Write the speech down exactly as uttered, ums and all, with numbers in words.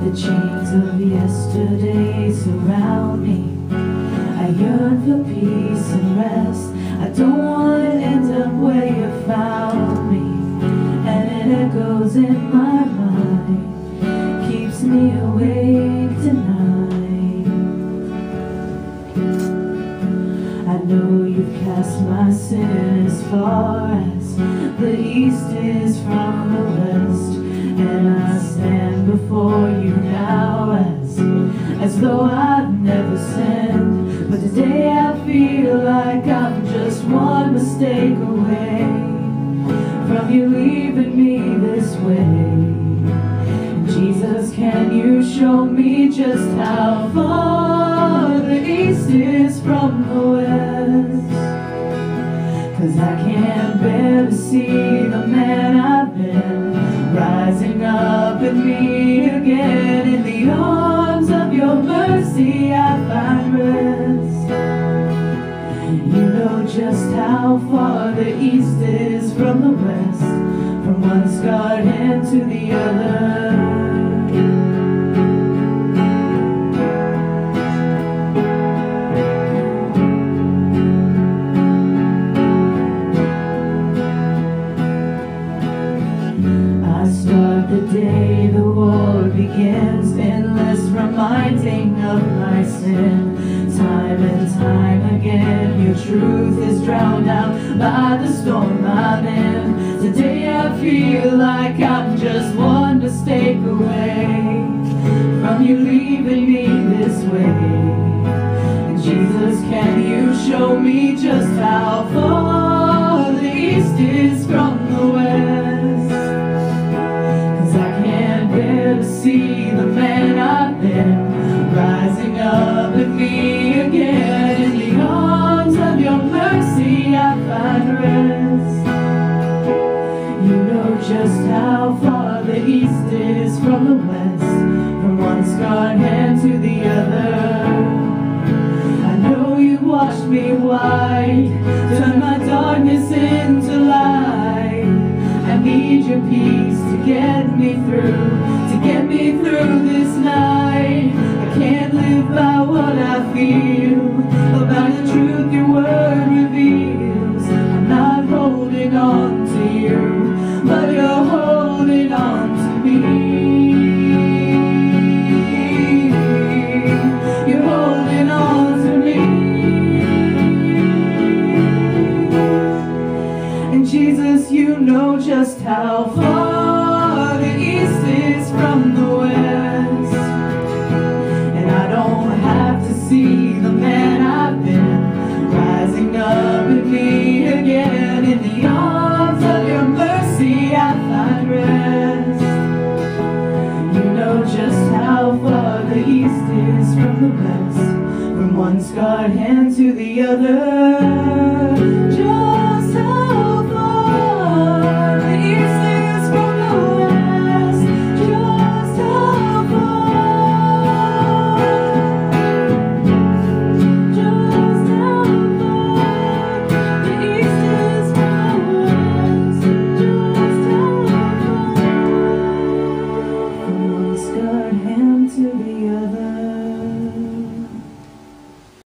The chains of yesterday surround me. I yearn for peace and rest. I don't want to end up where you found me. And it echoes in my mind, keeps me awake tonight. I know you've cast my sin as far as the east is from the west. And I stand before you now as, as though I've never sinned. But today I feel like I'm just one mistake away from you leaving me this way. Jesus, can you show me just how far the east is from the west? 'Cause I can't bear to see the man I've been rising up in me again. In the arms of your mercy I find rest. You know just how far the east is from the west, from one scarred hand to the other. Start the day the war begins, endless reminding of my sin. Time and time again your truth is drowned out by the storm I'm in. Today I feel like I'm just one mistake away from you leaving me this way. And Jesus, can you show me just how far the east is from the west? To see the man I've been rising up in me again. In the arms of your mercy I find rest. You know just how far the east is from the west, from one scarred hand to the other. I know you washed me white, turned my darkness into light. I need your peace to get me through, to get me through this night. I can't live by what I feel, about the truth your word reveals. I'm not holding on to you, but you're holding on to me. You're holding on to me. And Jesus, you know just how far the east is from the west. And I don't have to see the man I've been rising up in me again. In the arms of your mercy I find rest. You know just how far the east is from the west, from one scarred hand to the other.